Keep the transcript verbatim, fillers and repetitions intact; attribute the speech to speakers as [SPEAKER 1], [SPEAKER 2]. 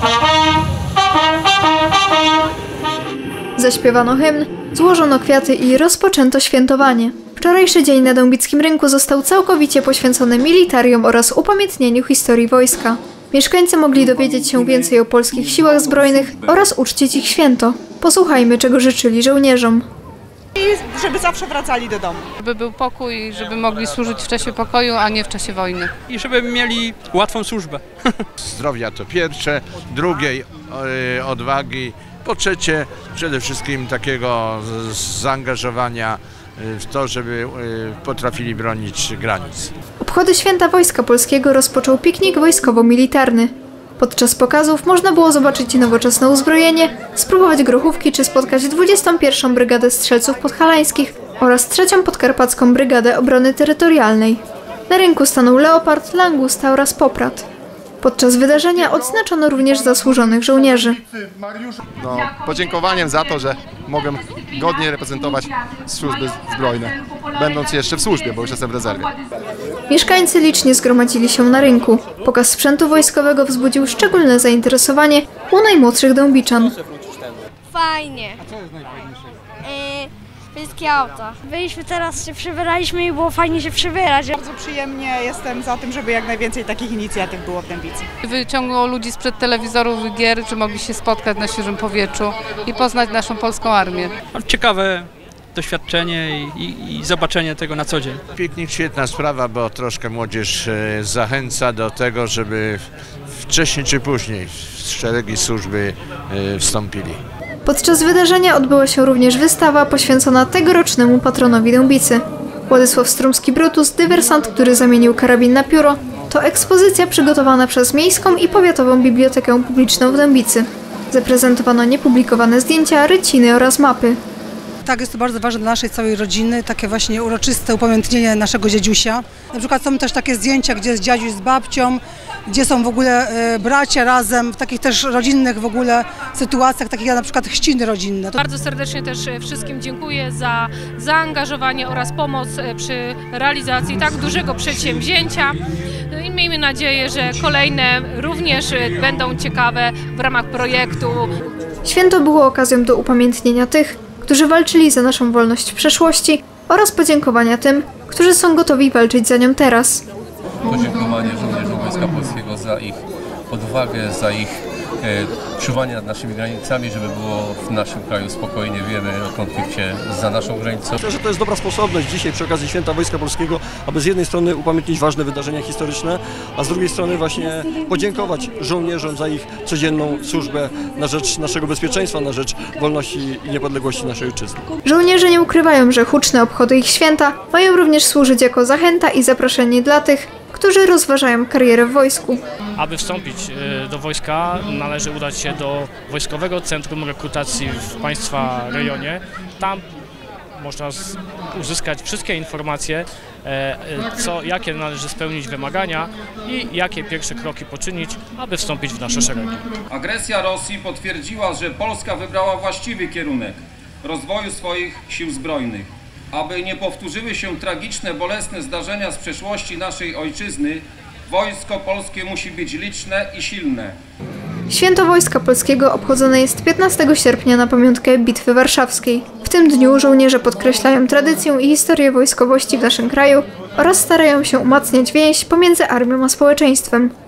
[SPEAKER 1] Zaśpiewano hymn, złożono kwiaty i rozpoczęto świętowanie. Wczorajszy dzień na Dębickim Rynku został całkowicie poświęcony militariom oraz upamiętnieniu historii wojska. Mieszkańcy mogli dowiedzieć się więcej o polskich siłach zbrojnych oraz uczcić ich święto. Posłuchajmy, czego życzyli żołnierzom.
[SPEAKER 2] I żeby zawsze wracali do domu.
[SPEAKER 3] Żeby był pokój, żeby mogli służyć w czasie pokoju, a nie w czasie wojny.
[SPEAKER 4] I żeby mieli łatwą służbę.
[SPEAKER 5] Zdrowia to pierwsze, drugiej odwagi, po trzecie przede wszystkim takiego zaangażowania w to, żeby potrafili bronić granic.
[SPEAKER 1] Obchody Święta Wojska Polskiego rozpoczął piknik wojskowo-militarny. Podczas pokazów można było zobaczyć nowoczesne uzbrojenie, spróbować grochówki czy spotkać dwudziestą pierwszą Brygadę Strzelców Podhalańskich oraz trzecią Podkarpacką Brygadę Obrony Terytorialnej. Na rynku stanął leopard, langusta oraz poprat. Podczas wydarzenia odznaczono również zasłużonych żołnierzy.
[SPEAKER 6] No, podziękowaniem za to, że mogę godnie reprezentować służby zbrojne, będąc jeszcze w służbie, bo już jestem w rezerwie.
[SPEAKER 1] Mieszkańcy licznie zgromadzili się na rynku. Pokaz sprzętu wojskowego wzbudził szczególne zainteresowanie u najmłodszych dębiczan.
[SPEAKER 7] Fajnie. A co jest najfajniejszego? Yy, wszystkie auta. Byliśmy teraz, się przybieraliśmy i było fajnie się przybierać.
[SPEAKER 2] Bardzo przyjemnie, jestem za tym, żeby jak najwięcej takich inicjatyw było w Dębicy.
[SPEAKER 3] Wyciągnęło ludzi sprzed telewizorów i gier, że mogli się spotkać na świeżym powietrzu i poznać naszą polską armię.
[SPEAKER 4] Ciekawe doświadczenie i, i, i zobaczenie tego na co dzień.
[SPEAKER 5] Piknik świetna sprawa, bo troszkę młodzież zachęca do tego, żeby wcześniej czy później w szeregi służby wstąpili.
[SPEAKER 1] Podczas wydarzenia odbyła się również wystawa poświęcona tegorocznemu patronowi Dębicy. Władysław Strumski-Brutus, dywersant, który zamienił karabin na pióro, to ekspozycja przygotowana przez Miejską i Powiatową Bibliotekę Publiczną w Dębicy. Zaprezentowano niepublikowane zdjęcia, ryciny oraz mapy.
[SPEAKER 8] Tak, jest to bardzo ważne dla naszej całej rodziny, takie właśnie uroczyste upamiętnienie naszego dziadusia. Na przykład są też takie zdjęcia, gdzie jest dziaduś z babcią, gdzie są w ogóle e, bracia razem, w takich też rodzinnych w ogóle sytuacjach, takich jak na przykład chrzciny rodzinne.
[SPEAKER 9] Bardzo serdecznie też wszystkim dziękuję za zaangażowanie oraz pomoc przy realizacji tak dużego przedsięwzięcia. No i miejmy nadzieję, że kolejne również będą ciekawe w ramach projektu.
[SPEAKER 1] Święto było okazją do upamiętnienia tych, którzy walczyli za naszą wolność w przeszłości oraz podziękowania tym, którzy są gotowi walczyć za nią teraz.
[SPEAKER 10] Podziękowanie żołnierzom Wojska Polskiego za ich odwagę, za ich e, czuwanie nad naszymi granicami, żeby było w naszym kraju spokojnie. Wiemy o konflikcie za naszą granicą.
[SPEAKER 11] Myślę, że to jest dobra sposobność dzisiaj przy okazji Święta Wojska Polskiego, aby z jednej strony upamiętnić ważne wydarzenia historyczne, a z drugiej strony właśnie podziękować żołnierzom za ich codzienną służbę na rzecz naszego bezpieczeństwa, na rzecz wolności i niepodległości naszej ojczyzny.
[SPEAKER 1] Żołnierze nie ukrywają, że huczne obchody ich święta mają również służyć jako zachęta i zaproszenie dla tych, którzy rozważają karierę w wojsku.
[SPEAKER 12] Aby wstąpić do wojska, należy udać się do Wojskowego Centrum Rekrutacji w Państwa rejonie. Tam można uzyskać wszystkie informacje, co, jakie należy spełnić wymagania i jakie pierwsze kroki poczynić, aby wstąpić w nasze szeregi.
[SPEAKER 13] Agresja Rosji potwierdziła, że Polska wybrała właściwy kierunek rozwoju swoich sił zbrojnych. Aby nie powtórzyły się tragiczne, bolesne zdarzenia z przeszłości naszej ojczyzny, Wojsko Polskie musi być liczne i silne.
[SPEAKER 1] Święto Wojska Polskiego obchodzone jest piętnastego sierpnia na pamiątkę Bitwy Warszawskiej. W tym dniu żołnierze podkreślają tradycję i historię wojskowości w naszym kraju oraz starają się umacniać więź pomiędzy armią a społeczeństwem.